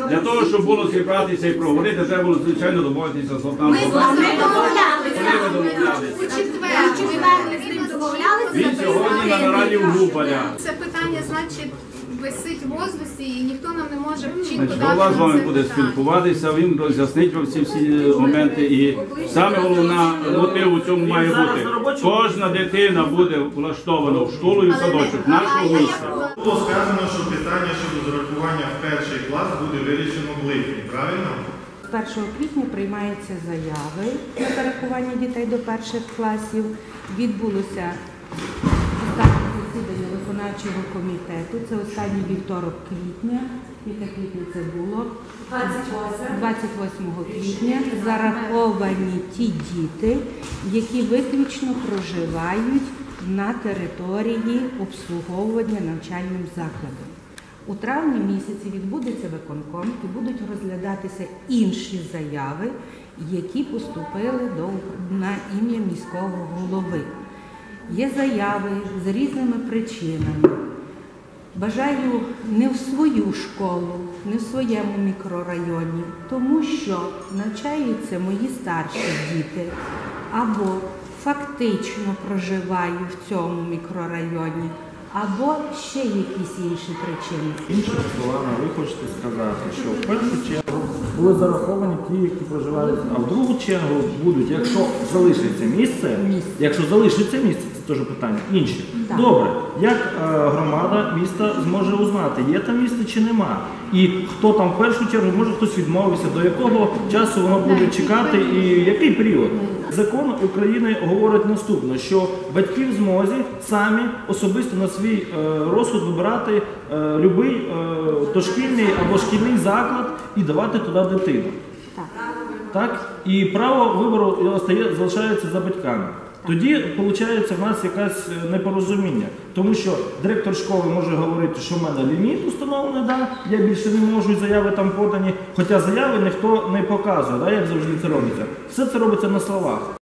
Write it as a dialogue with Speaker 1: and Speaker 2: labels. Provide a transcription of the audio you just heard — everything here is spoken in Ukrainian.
Speaker 1: Для того, щоб було зібратися і проговорити, треба було, звичайно, домовитися з Олександром.
Speaker 2: Ми домовлялися.
Speaker 1: Він сьогодні на нараді в Губаля.
Speaker 2: Це питання, значить, висить в воздусі і ніхто нам не може чітко дати.
Speaker 1: Голова з вами буде спілкуватися, він роз'яснить вам всі моменти. І саме головна мотив у цьому має бути. Кожна дитина буде влаштована в школу і в садочок нашого міста.
Speaker 3: Було сказано, що питання щодо зарахування в перший клас буде вирішено в липні, правильно?
Speaker 4: З 1 квітня приймаються заяви на зарахування дітей до перших класів. Відбулося останнє засідання виконавчого комітету. Це останній вівторок квітня. Яке квітня це було? 28 квітня. Зараховані ті діти, які виключно проживають на території обслуговування навчальним закладом. У травні місяці відбудеться виконком і будуть розглядатися інші заяви, які поступили на ім'я міського голови. Є заяви з різними причинами. Бажаю не в свою школу, не в своєму мікрорайоні, тому що навчаються мої старші діти або фактично проживаю в цьому мікрорайоні, або ще якісь інші причини.
Speaker 5: Іншими словами, ви хочете сказати, що в першу чергу були зараховані ті, які проживають, а в другу чергу будуть, якщо залишиться місце, це теж питання, інші.
Speaker 4: Так.
Speaker 5: Добре, як громада міста зможе узнати, є там місце чи нема? І хто там в першу чергу, може хтось відмовився, до якого часу воно буде чекати і який період? Закон України говорить наступне, що батьки в змозі самі особисто на свій розсуд вибирати будь-який дошкільний або шкільний заклад і давати туди дитину. Так? І право вибору залишається за батьками. Тоді, виходить, в нас якесь непорозуміння. Тому що директор школи може говорити, що в мене ліміт установлений, да, я більше не можу, і заяви там подані, хоча заяви ніхто не показує, да, як завжди це робиться. Все це робиться на словах.